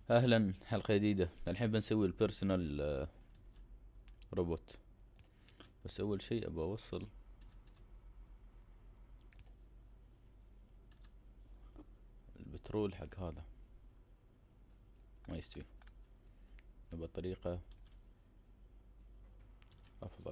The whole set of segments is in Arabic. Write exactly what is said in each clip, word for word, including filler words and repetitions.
اهلا، حلقة جديدة. الحين بنسوي البيرسونال روبوت. بس اول شيء ابى اوصل البترول حق هذا، ما يستوي. نبى طريقة افضل.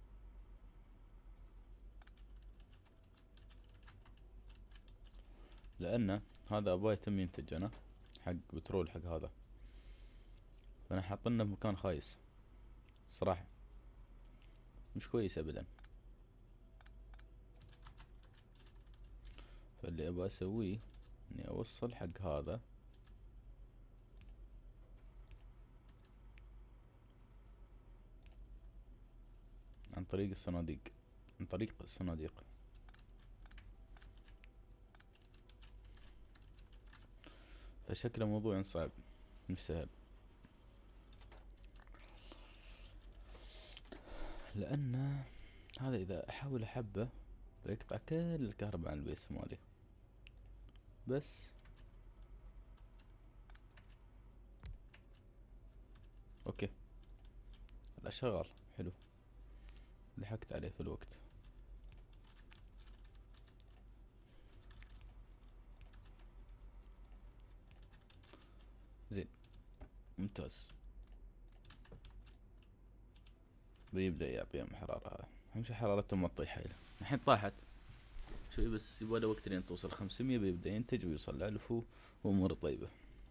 لان هذا ابغى يتم ينتج انا حق بترول حق هذا، فانا حاطنه في مكان خايس صراحة، مش كويس ابدا. فاللي ابغى اسويه اني اوصل حق هذا عن طريق الصناديق، عن طريق الصناديق. فشكله موضوع صعب، مش سهل. لان هذا اذا احاول احبه بيقطع كل الكهرباء عن البيس مالي. بس اوكي، لا شغال حلو، لحقت عليه في الوقت. زين، ممتاز. بيبدأ يعطي حرارة. هذا أهم شي حرارته ما تطيح حيله. الحين طاحت شوي، بس يبغى له وقت لين توصل خمسمية، بيبدأ ينتج ويوصل لألف وأمور طيبة.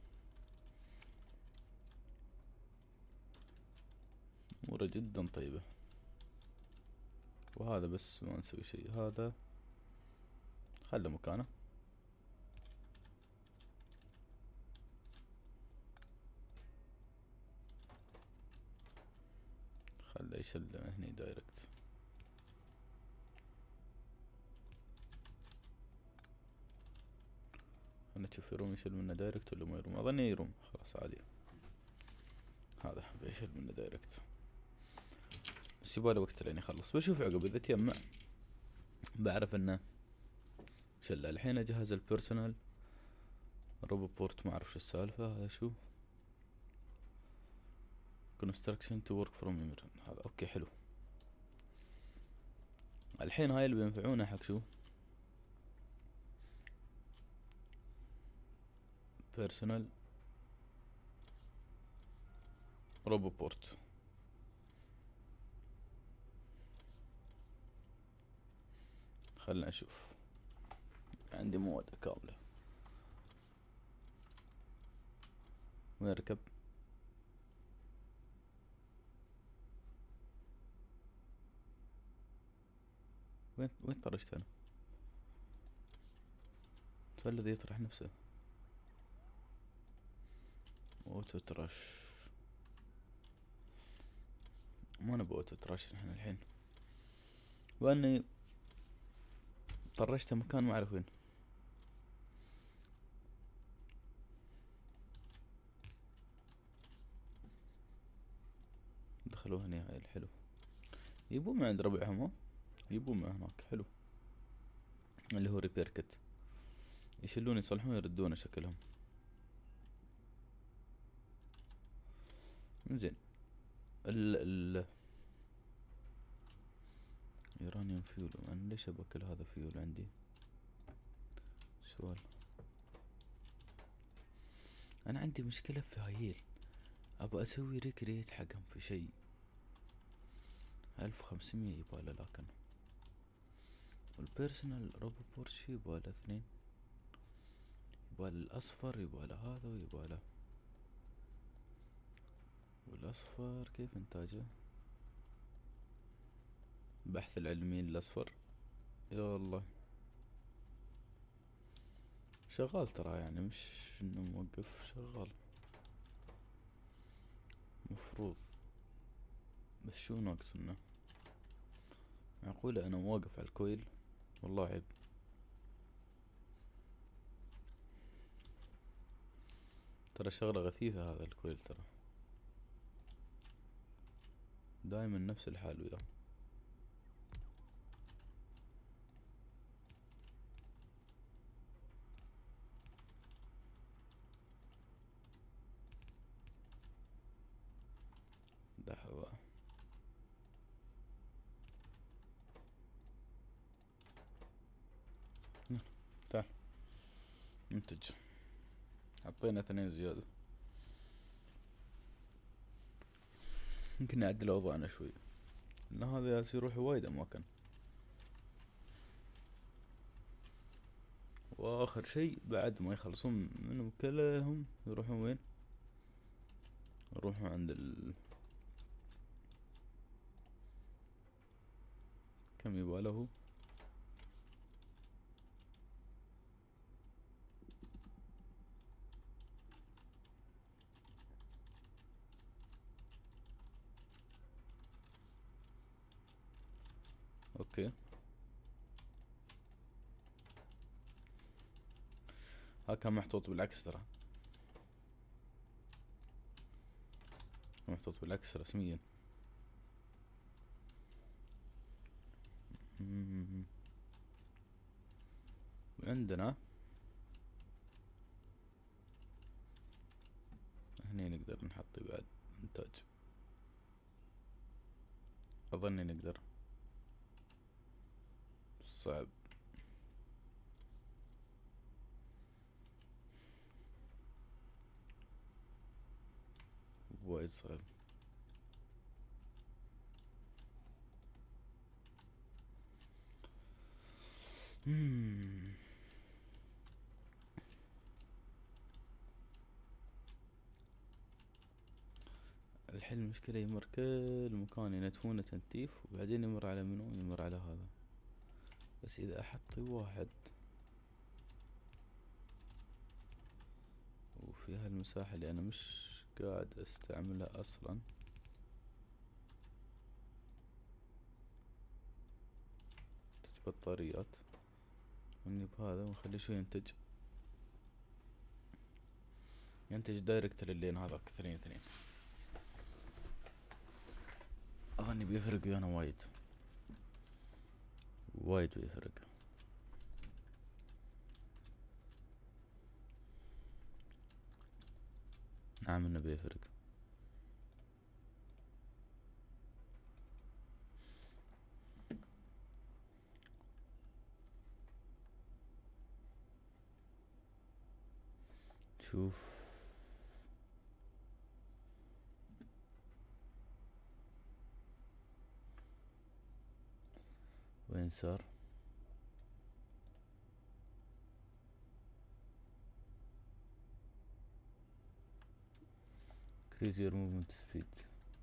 أموره جدا طيبة. وهذا بس ما نسوي شي، هذا خله مكانه. خله يشل من هني دايركت. أنا تشوف يروم يشل منه دايركت ولا ما يروم؟ أظني يروم، خلاص عادي. هذا بيشل منه دايركت، بس يبغى وقت لين يخلص. بشوف عقب إذا تيمع بعرف انه شل. الحين اجهز البيرسونال روبوت، ما اعرف شو السالفة. هذا شو construction to work from memory. هذا اوكي حلو. الحين هاي اللي بينفعونا حق شو بيرسونال روبوت. خلنا نشوف، عندي مواد كاملة. وين ركب؟ وين وين طرشت انا؟ فالذي يطرح نفسه. اوتو ترش، ما نبغى اوتو ترش احنا الحين. واني طرشته مكان ما اعرف وين. دخلوه هني. هاي الحلو، يبون من عند ربعهم. ها يبون من هناك. حلو، اللي هو ريبير كت. يشيلون يصلحون يردونه شكلهم. زين. ال ال يورانيوم فيول، انا ليش ابغى كل هذا فيول عندي؟ سؤال. انا عندي مشكلة في هايل، ابغى اسوي ريكريت حقهم في شيء. الف وخمسمية يباله، لكن والبيرسونال روبوت شي يباله اثنين. يباله الاصفر، يباله هذا، ويباله والاصفر كيف انتاجه؟ بحث العلمي الاصفر. يا الله، شغال ترى، يعني مش انه موقف، شغال مفروض. بس شو ناقص انه معقولة انا موقف على الكويل؟ والله عيب. ترى شغلة غثيثة هذا الكويل، ترى دايما نفس الحال وياه. منتج. حطينا اثنين زيادة. يمكن نعدل اوضاعنا شوي، لان هذا جالس يروح وايد اماكن. واخر شي بعد ما يخلصون منهم كلهم يروحون وين؟ يروحون عند ال كم يباله. اوكي، ها كان محطوط بالعكس ترى، محطوط بالعكس رسميا. وعندنا هني نقدر نحط بعد انتاج، اظني نقدر. صعب وايد صعب. مم. الحين المشكلة يمر كل مكان ينتفونه تنتيف، وبعدين يمر على منو؟ يمر على هذا. بس اذا احط واحد وفي هالمساحة اللي انا مش قاعد استعملها اصلا، بطاريات، ونجيب هذا ونخليه شو ينتج. ينتج دايركت للين هذاك اثنين اثنين. اظني بيفرق ويانا وايد وايد بيفرق. نعم انه بيفرق. شوف وين صار. create your movement speed.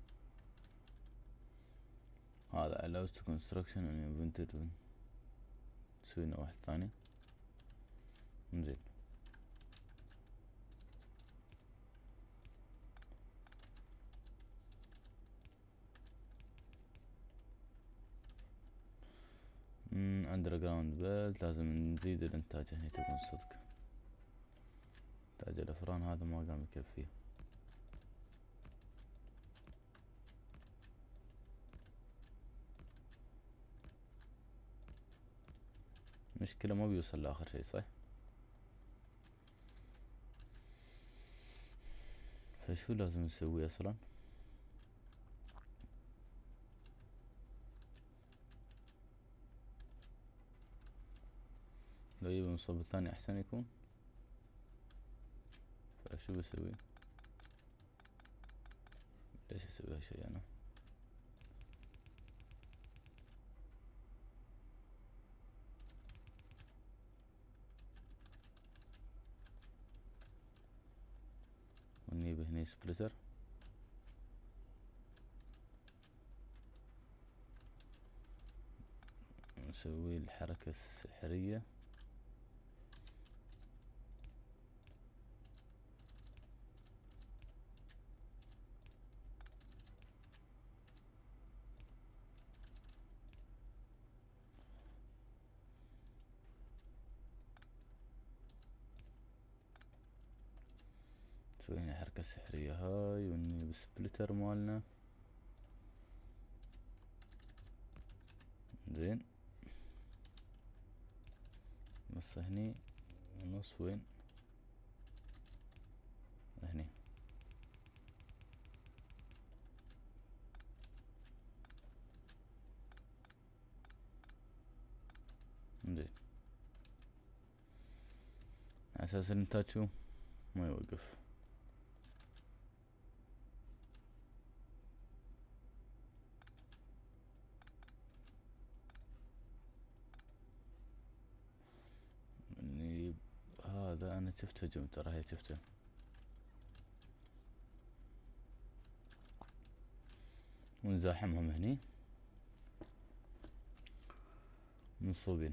هذا allows to construction and invented. سوينا واحد ثاني. انزين، underground belt. لازم نزيد الانتاج هني تكون صدق. انتاج الافران هذا ما قام يكفيه. مشكلة ما بيوصل لاخر شي صح. فشو لازم نسوي اصلا؟ لو يبي الصوب الثاني احسن يكون. فشو بسوي؟ ليش اسوي هالشي انا؟ ونجيب هني سبليتر، نسوي الحركة السحرية. نسوي هنا الحركة السحرية هاي، ونجيب سبليتر مالنا. زين، نص هني ونص وين؟ هني. زين، اساس الانتاج شو ما يوقف. اني هذا انا شفت هجوم ترى، هي شفته. ونزاحمهم هني منصوبين.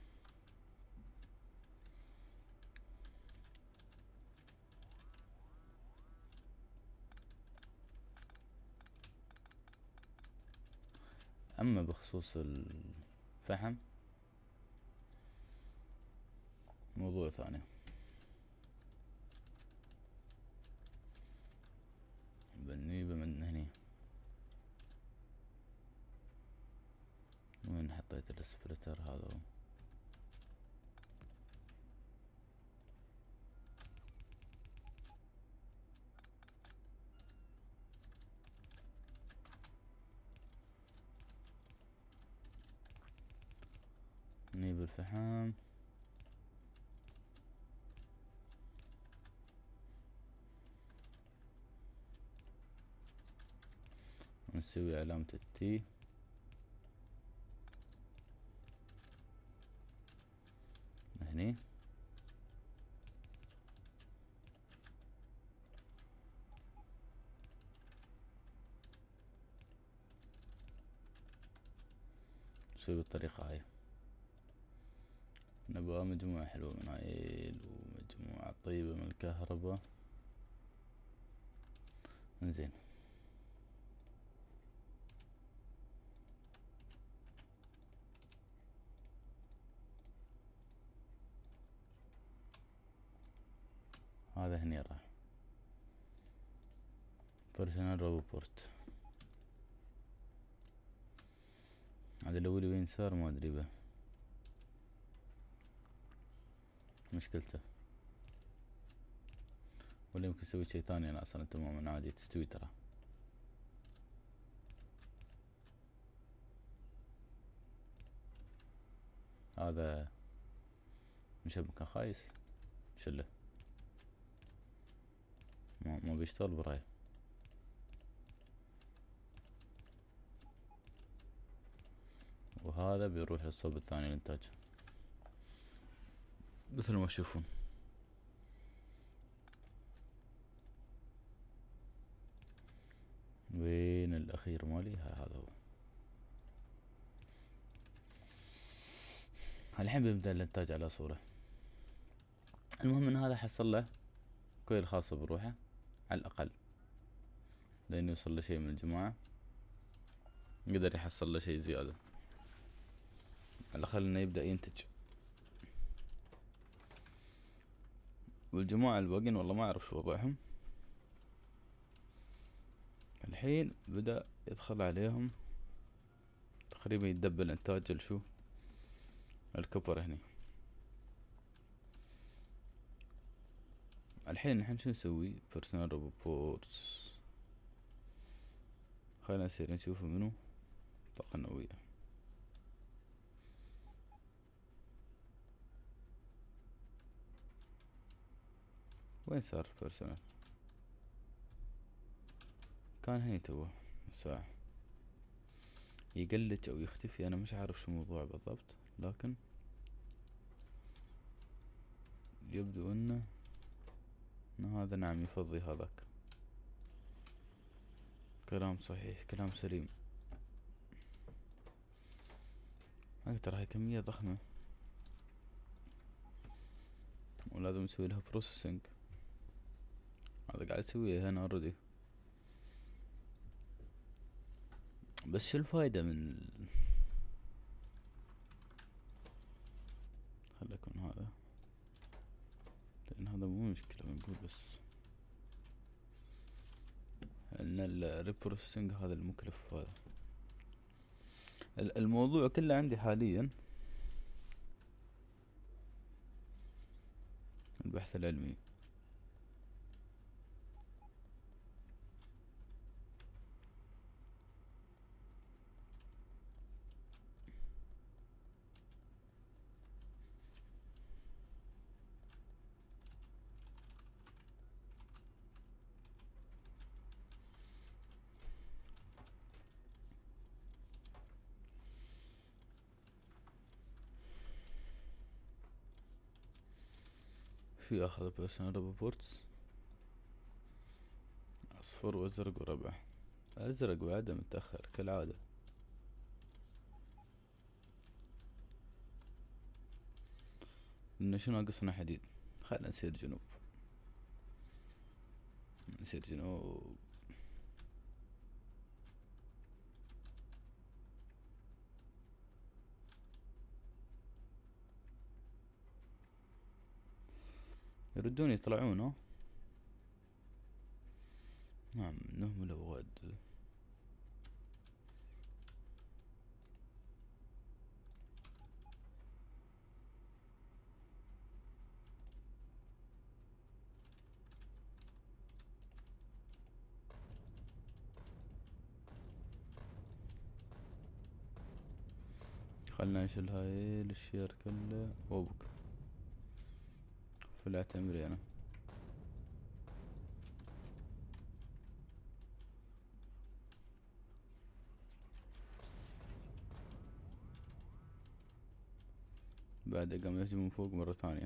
اما بخصوص الفحم موضوع ثاني. بنجيبه من هني. وين حطيت السبلتر هذا؟ نجيب الفحم ونسوي علامة التي هني. نسوي بالطريقة هاي. نبغى مجموعة حلوة من هاي ومجموعة طيبة من الكهرباء. انزين هذا هني راح بيرسونال روبورت. هذا الاولي وين صار ما ادري به مشكلته، ولا يمكن اسوي شي ثاني. انا اصلا تماما عادي تستوي ترى. هذا مش مكان خايس شله ما, ما بيشتغل براي. وهذا بيروح للصوب الثاني الانتاج مثل ما تشوفون. وين الاخير مالي؟ هذا هو. الحين بيبدأ الانتاج على صورة. المهم ان هذا حصل له كويل خاصة بروحه على الاقل، لين يوصل له شي من الجماعة قدر يحصل له شي زيادة على الاقل انه يبدأ ينتج. والجماعة الباقين والله ما اعرف شو وضعهم. الحين بدأ يدخل عليهم تقريبا يتدبل انتاج الشو الكبر هني. الحين نحن شو نسوي؟ بيرسونال روبورتس. خلينا نسير نشوف منو طاقة نووية. وين صار بيرسونال؟ كان هني توه ساعة. يقلج او يختفي انا مش عارف شو الموضوع بالضبط، لكن يبدو انه ان هذا نعم يفضي هذاك. كلام صحيح، كلام سليم. هاي ترى هاي كمية ضخمة ولازم نسوي لها بروسيسنج. هذا قاعد اسويه هنا اوريدي. بس شو الفايدة من خليكم هذا، لان هذا مو مشكلة بنقول بس ان الريبروسيسنج هذا المكلف. هذا الموضوع كله عندي حاليا البحث العلمي. في اخذ بيرسونال ريبورتس اصفر وازرق وربع. ازرق بعده متأخر كالعادة. انه شنو ناقصنا حديد. خلنا نسير جنوب نسير جنوب. يردون يطلعون ها. نعم انهم الاوغاد. خلنا نشيل هاي الشير كله وبك فلعت امري انا. بعد قام يهجم من فوق مرة ثانية.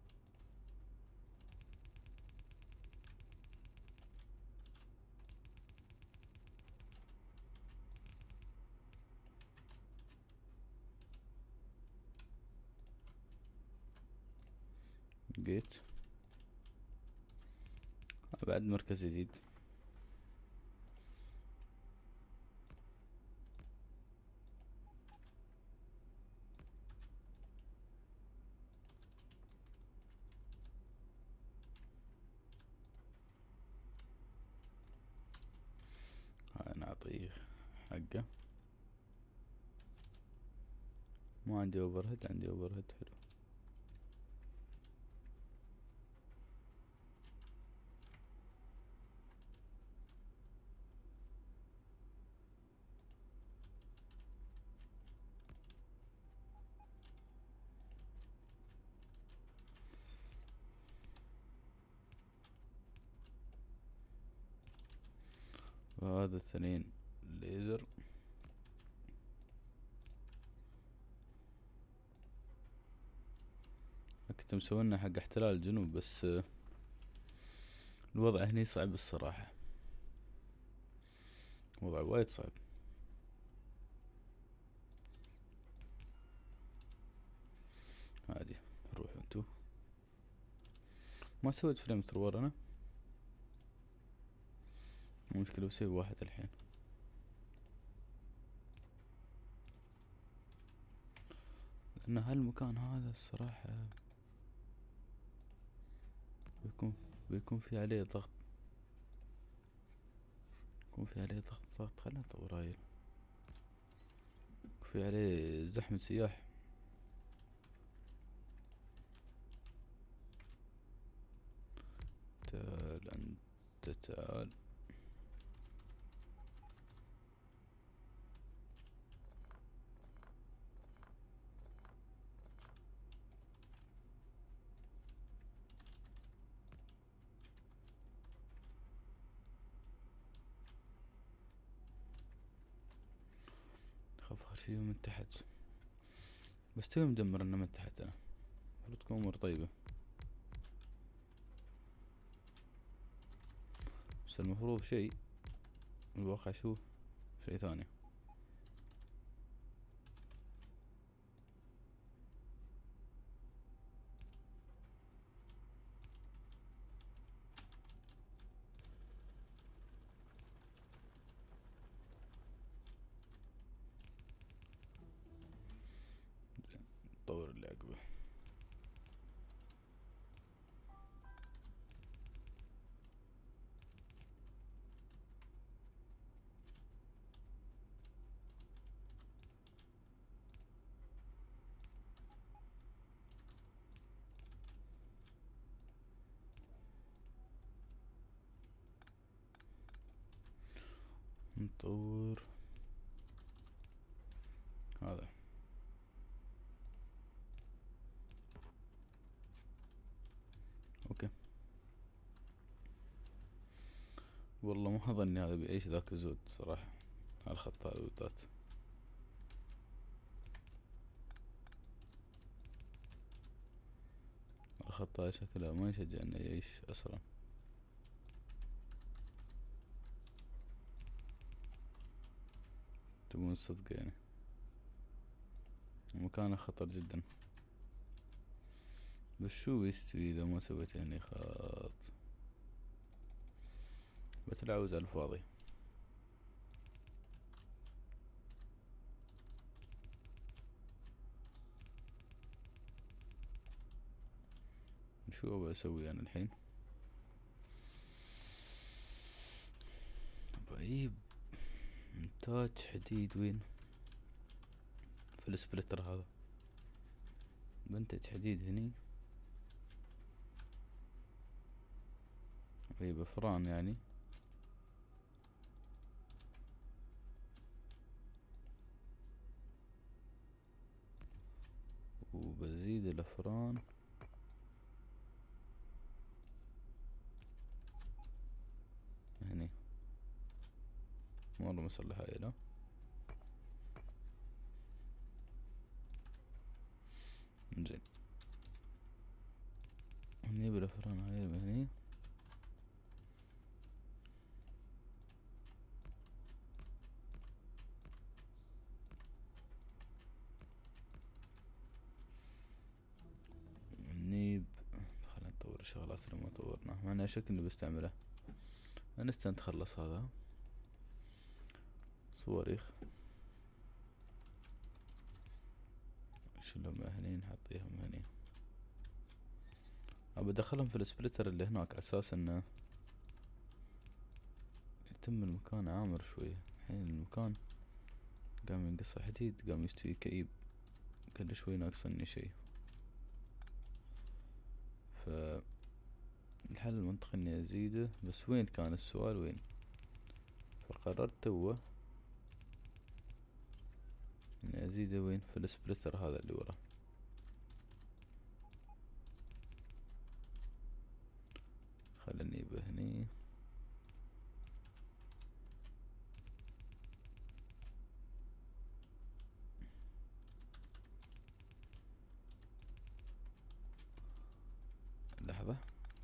جيت بعد مركز جديد. هاي نعطيه حقه. ما عندي اوفر هيد. عندي اوفر هيد حلو. وهذا الثانيين ليزر. كنت مسوينا حق احتلال الجنوب بس الوضع هني صعب الصراحة. وضع وايد صعب. عادي روحوا انتو. ما سويت فريم ثرور انا. المشكلة بسوي واحد الحين. لان هالمكان هذا الصراحة بيكون بيكون في عليه ضغط. يكون في عليه ضغط ضغط. خلنا نطور هاي. في عليه زحمة سياح. تعال انت تعال. خاف اخر شي من تحت. بس توي مدمر انه من تحت. انا المفروض تكون امور طيبة. بس المفروض شيء الواقع شو شيء ثاني. طور اللي عقبه. نطور هذا. اوكي. والله ما اظني هذا بيعيش ذاك الزود صراحة. هالخط هذا بالذات. الخط هاي شكلها ما يشجع انه يعيش اسرع. تبون صدق يعني مكانه خطر جدا. بس شو بيستوي اذا ما سويت هني خط؟ بتلعوز على الفاضي. شو ابغى اسوي انا الحين؟ بجيب انتاج حديد. وين في السبلتر هذا؟ بنتج حديد هني، بجيب افران يعني. وبزيد الافران هني. مرة مسلحة هايلة. زين هني بالافران هاي هني. نيب. خلينا نطور الشغلات اللي ما طورناها، ما انا شك اني بستعمله. انستنت خلص هذا. صواريخ شلهم هني، نحطيهم هني. ابى ادخلهم في السبلتر اللي هناك اساس انه يتم المكان عامر شوية. الحين المكان قام ينقص حديد، قام يستوي كئيب، كل شوي ناقصني شي. ف الحل المنطقي اني ازيده، بس وين كان السؤال وين؟ فقررت توه اني ازيده وين؟ في السبلتر هذا اللي ورا. خلني بهني. لحظة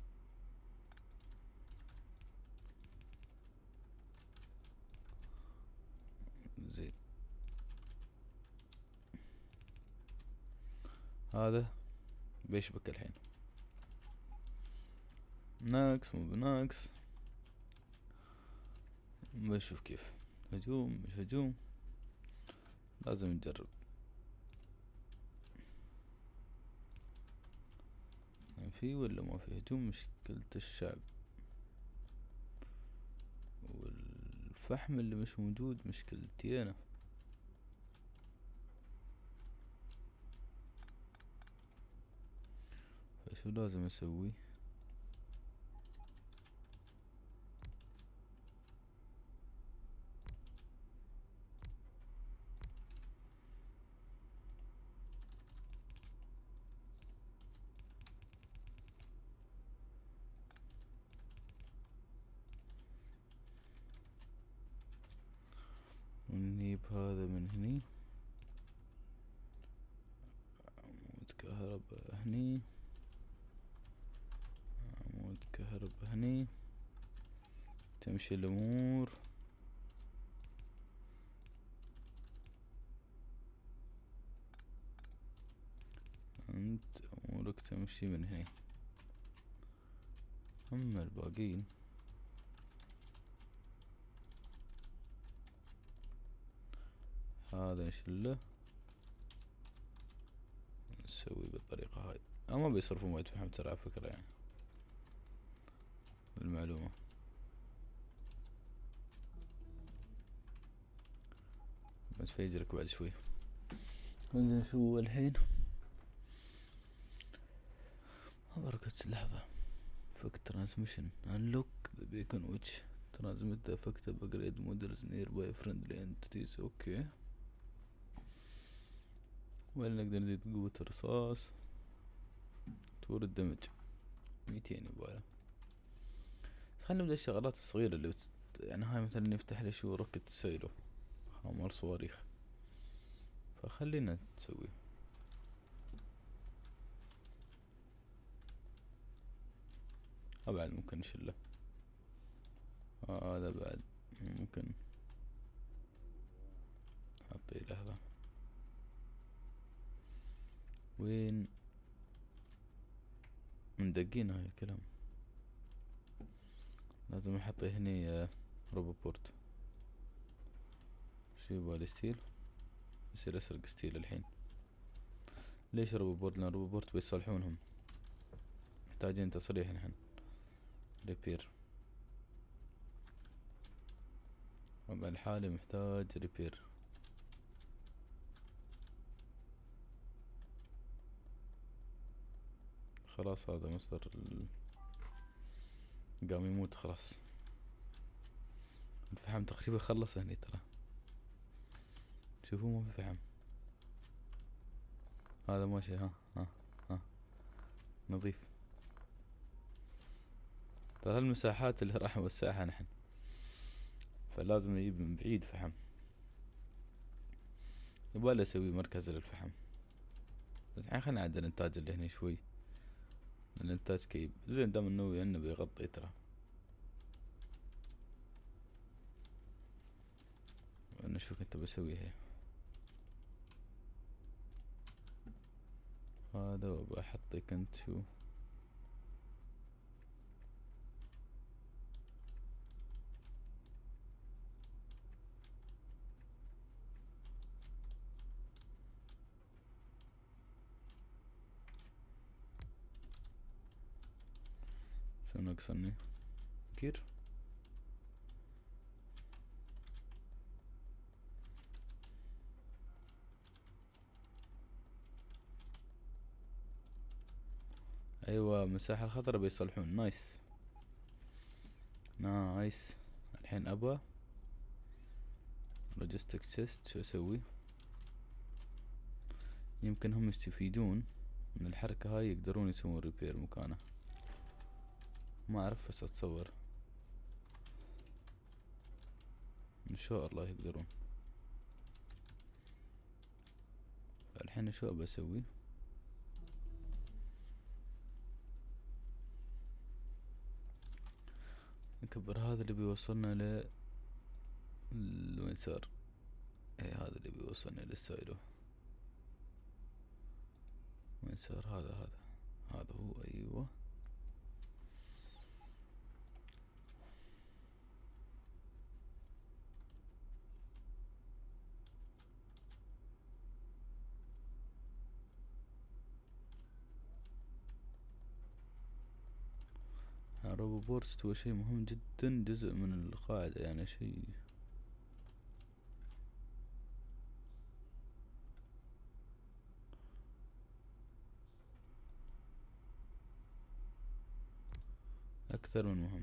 زين. هذا بيشبك الحين. ناقص مو بناقص، بنشوف كيف. هجوم مش هجوم، لازم نجرب. في ولا ما في هجوم؟ مشكلة الشعب، والفحم اللي مش موجود مشكلتي انا. فشو لازم اسوي؟ ونجيب هذا من هني، عمود كهرباء هني، عمود كهرباء هني، تمشي الامور. انت امورك تمشي من هني. اما الباقيين هذا نشله، نسوي بالطريقة هاي. اما بيصرفوا موية فحم ترى على فكرة يعني، بالمعلومة. بتفيجرك بعد شوي. انزين شو الحين؟ بركة لحظة. فك ترانسميشن انلوك ذا بيكون ويتش ترانسميت ذا افكت ابجريد مودلز نير باي فريندلي انتيتيز. اوكي، ولا نقدر نزيد قوة الرصاص؟ طور الدمج ميتين يباله. خلينا نبدأ الشغلات الصغيرة اللي بت... يعني هاي مثلا نفتح لي شو روكت سيلو، هامر صواريخ، فخلينا نسوي. بعد ممكن نشله. هذا بعد ممكن نحطيه لحظة. وين مندقين هاي الكلام. لازم احطه هني روبوبورت. شو يبغالي ستيل. يصير اسرق ستيل الحين. ليش روبوبورت؟ لان روبوبورت بيصلحونهم. محتاجين تصليح نحن. ريبير. وضع الحالي محتاج ريبير. خلاص هذا مصدر ال... قام يموت خلاص. الفحم تقريبا خلص هني ترى. شوفوا ما في فحم. هذا ماشي. ها ها ها نظيف. ترى هالمساحات اللي راح نوسعها نحن، فلازم نجيب من بعيد فحم. يبغالي اسوي مركز للفحم. بس الحين خلينا نعدل الانتاج اللي هني شوي. الانتاج كيب زين دام انه يعني بيغطي ترى. انا شو كنت بسويها. هذا وبحطك انت شو. شو ناقصني كير. ايوه مساحة الخضرا بيصلحون. نايس نايس. الحين ابى لوجيستيك تشيست. شو اسوي؟ يمكن هم يستفيدون من الحركة هاي يقدرون يسوون ريبير مكانه. ما اعرف بس اتصور ان شاء الله يقدرون. الحين شو ابى اسوي؟ نكبر هذا اللي بيوصلنا ل وين صار. ايه هذا اللي بيوصلنا للسايلو. وين صار هذا؟ هذا هذا هو. ايوه روبوبورت هو شيء مهم جدا. جزء من القاعدة يعني شيء. اكثر من مهم.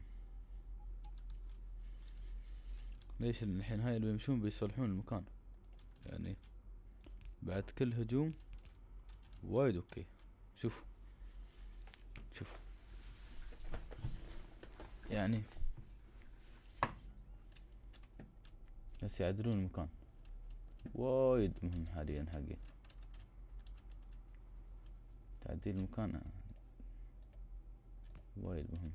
ليش؟ لان الحين هاي اللي بيمشون بيصلحون المكان يعني بعد كل هجوم. وايد اوكي. شوف شوف يعني بس يعدلون المكان. وايد مهم حاليا حقي تعديل المكان. وايد مهم.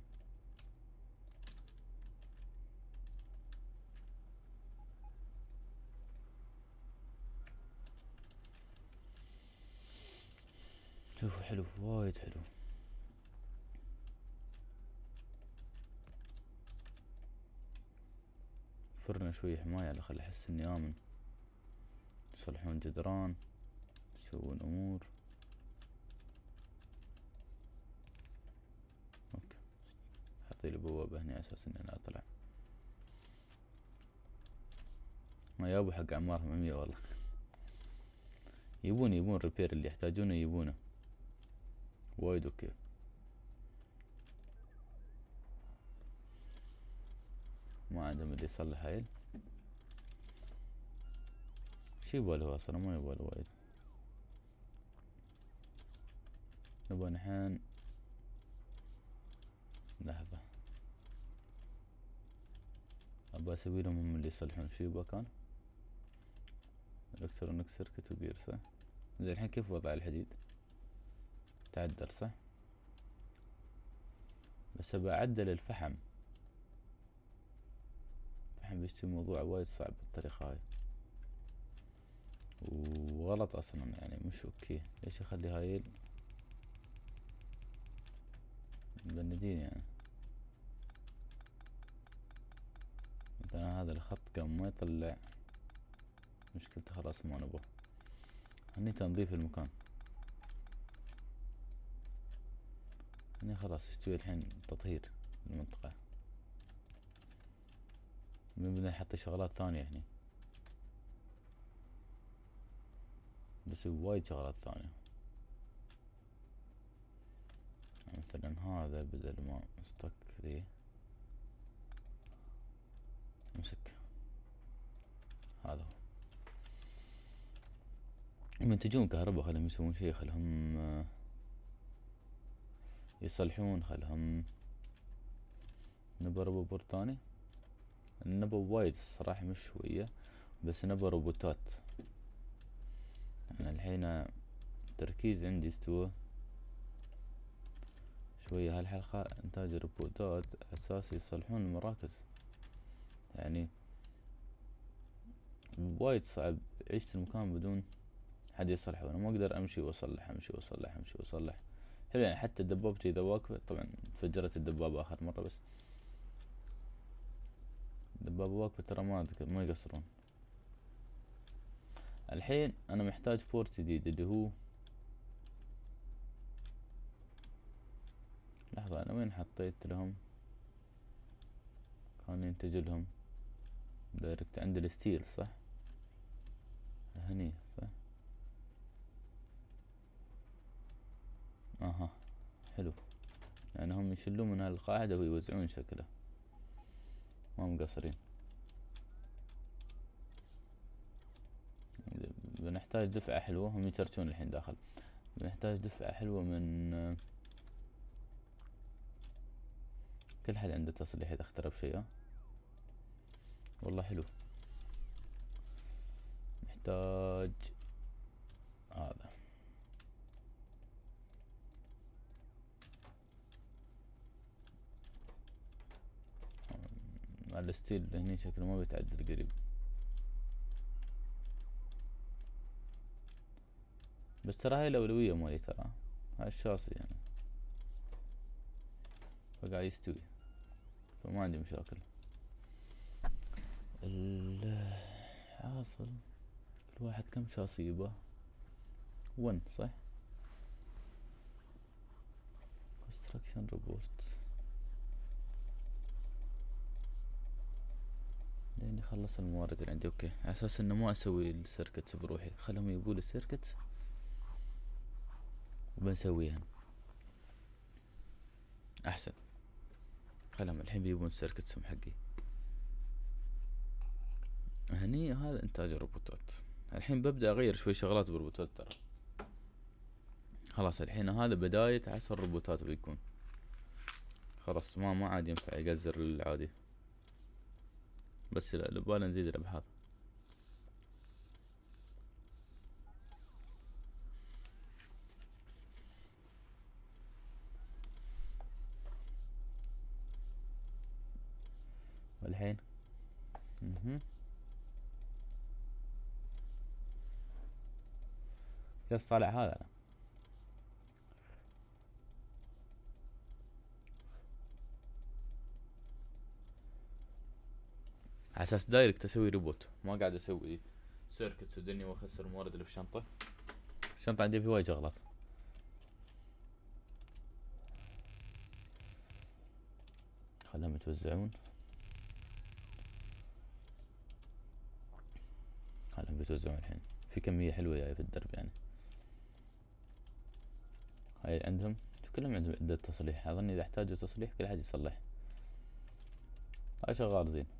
شوفوا حلو وايد حلو. فرنا شوي حماية على خل احس اني امن. يصلحون جدران يسوون امور. اوكي حطيلي بوابة هني على اساس اني انا اطلع. ما يابو حق عمار مية والله. يبون يبون ريبير اللي يحتاجونه يبونه. وايد اوكي. ما عندهم اللي يصلح هايل. شي يباله هو اصلا ما يباله وايد. نبغى نحن لحظة ابى اسوي لهم هم اللي يصلحون. شي يبغى كان الكترونيك سيركت وجير صح. زين الحين كيف وضع الحديد؟ تعدل صح. بس ابى اعدل الفحم. الفحم بيشتري موضوع وايد صعب بالطريقة هاي، وغلط اصلا يعني مش اوكي. ليش اخلي هاي مبندين يعني؟ مثلا هذا الخط قام ما يطلع، مشكلته خلاص ما نبغى. هني تنظيف المكان، هني خلاص يستوي الحين تطهير المنطقة. من بدنا نحط شغلات ثانية هني، بس وايد شغلات ثانية. مثلا هذا بدل ما استك ذي امسك، هذا هو. يمنتجون كهرباء، خلهم يسوون شي، خلهم يصلحون، خلهم نبى روبوت ثاني. نبى وايد الصراحة مش شوية، بس نبى روبوتات. انا الحين التركيز عندي استوى شوية هالحلقة انتاج روبوتات اساسي يصلحون المراكز. يعني وايد صعب عيشة المكان بدون حد يصلحه. انا ما اقدر امشي واصلح امشي واصلح امشي واصلح. حلو يعني حتى دبابتي اذا واقفة، طبعا فجرت الدبابة اخر مرة، بس الدبابة واقفة ترى ما ما يقصرون. الحين انا محتاج بورت جديد اللي هو، لحظة انا وين حطيت لهم؟ كان ينتج لهم دايركت عند الستيل صح؟ هني صح؟ اها حلو. يعني هم يشلون من هالقاعدة ويوزعون شكله، ما مقصرين. بنحتاج دفعة حلوة، هم يترشون الحين داخل. بنحتاج دفعة حلوة من كل حد عنده تصليح اذا اخترب شيء. والله حلو. نحتاج هذا الستيل هني شكله ما بيتعدل قريب. بس ترى هاي الأولوية مالي، ترى هاي الشاصي يعني فقاعد يستوي، فما عندي مشاكل. الحاصل كل واحد كم شاصي يبه؟ ون صح؟ construction report لين يخلص الموارد اللي عندي. اوكي، على اساس انه ما اسوي السيركتس بروحي، خلهم يبون السيركتس وبنسويها احسن. خلهم الحين بيبون السيركتس حقي. هني هذا انتاج الروبوتات. الحين ببدأ اغير شوي شغلات بالروبوتات ترى. خلاص الحين هذا بداية عصر روبوتات بيكون. خلاص ما ما عاد ينفع يقزر العادي، بس لا نبغى نزيد الابحاث. والحين اها يس طالع هذا أنا. على اساس دايركت اسوي روبوت، ما قاعد اسوي سيركتس ودنيا واخسر الموارد اللي في الشنطة. الشنطة عندي في وايد شغلات. خلهم يتوزعون، خلهم بيتوزعون الحين. في كمية حلوة جاية في الدرب يعني. هاي عندهم كلهم عندهم عدة تصليح. اظن اذا احتاجوا تصليح كل حد يصلح. هاي شغال زين.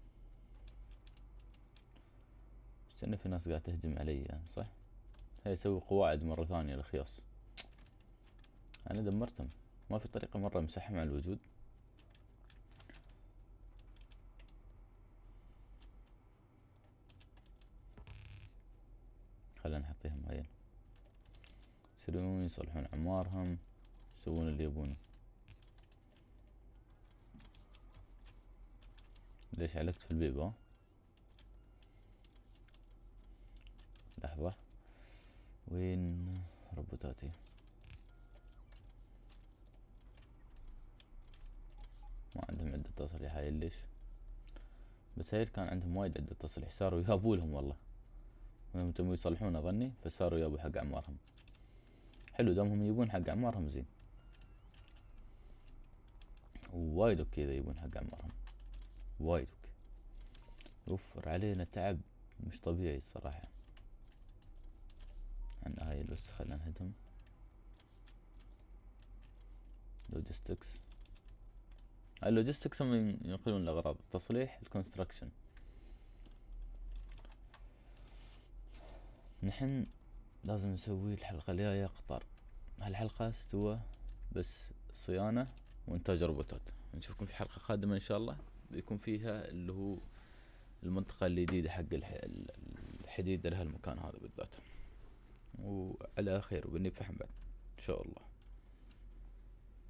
استنى في ناس قاعد تهجم علي يعني صح؟ هاي يسوي قواعد مرة ثانية الخياس. انا دمرتهم، ما في طريقة مرة امسحهم على الوجود. خلينا نحطيهم هاي يصيرون يصلحون عمارهم، يسوون اللي يبونه. ليش علقت في البيبة؟ لحظة، وين روبوتاتي؟ ما عندهم عدة تصليح هاي ليش؟ بس هاي كان عندهم وايد عدة تصليح، صاروا يهابولهم والله، هم تبون يصلحون اظني، بس صاروا يابوا حق اعمارهم. حلو دامهم يبون حق اعمارهم زين، وايد اوكي اذا يبون حق اعمارهم، وايد اوكي. يوفر علينا تعب مش طبيعي الصراحة. عنا هاي بس خلنا نهدهم. لوجيستكس، اللوجيستكس هم ينقلون الاغراض، التصليح الكونستراكشن. نحن لازم نسوي الحلقة الجاية قطار. هالحلقة استوى بس صيانة وانتاج روبوتات. نشوفكم في حلقة قادمة ان شاء الله، بيكون فيها اللي هو المنطقة الجديدة حق الحديد لهالمكان هذا بالذات، وعلى خير، وبني بفحم بعد ان شاء الله.